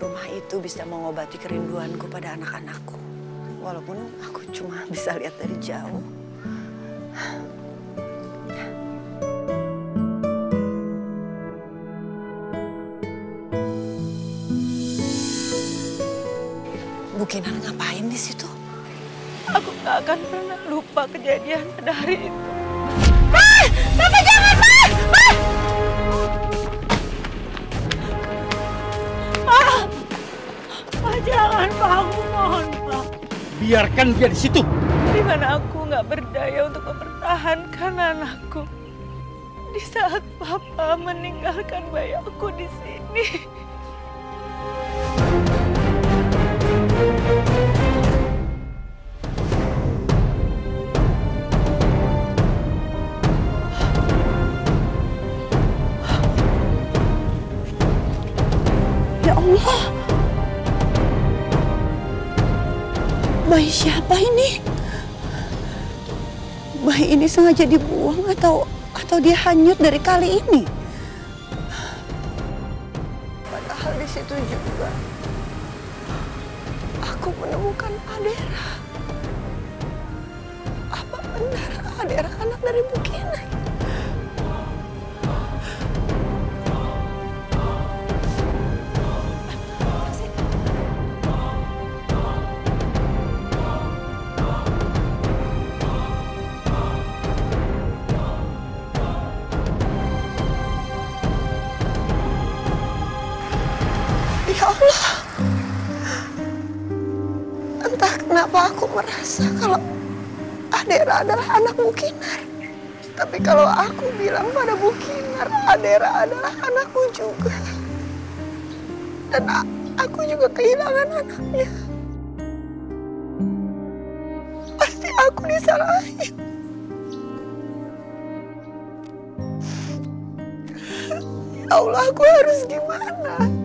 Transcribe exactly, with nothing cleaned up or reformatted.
rumah itu bisa mengobati kerinduanku pada anak-anakku. Walaupun aku cuma bisa lihat dari jauh. Bu Kinar ngapain di situ? Aku gak akan pernah lupa kejadian pada hari itu. Mas! Papa jangan, Mas! Mas! Pak! Pak jangan, Pak. Aku mohon, Pak. Biarkan dia di situ. Di mana aku gak berdaya untuk mempertahankan anakku. Di saat Papa meninggalkan bayi aku di sini. Ya Allah, bayi siapa ini? Bayi ini sengaja dibuang atau atau dia hanyut dari kali ini? Padahal di situ juga aku menemukan Adera. Apa benar Adera anak dari Bu Kinar? Ya Allah, entah kenapa aku merasa kalau Adera adalah anak Bu Kinar. Tapi kalau aku bilang pada Bu Kinar, Adera adalah anakku juga. Dan aku juga kehilangan anaknya. Pasti aku disalahin. Ya Allah, aku harus gimana?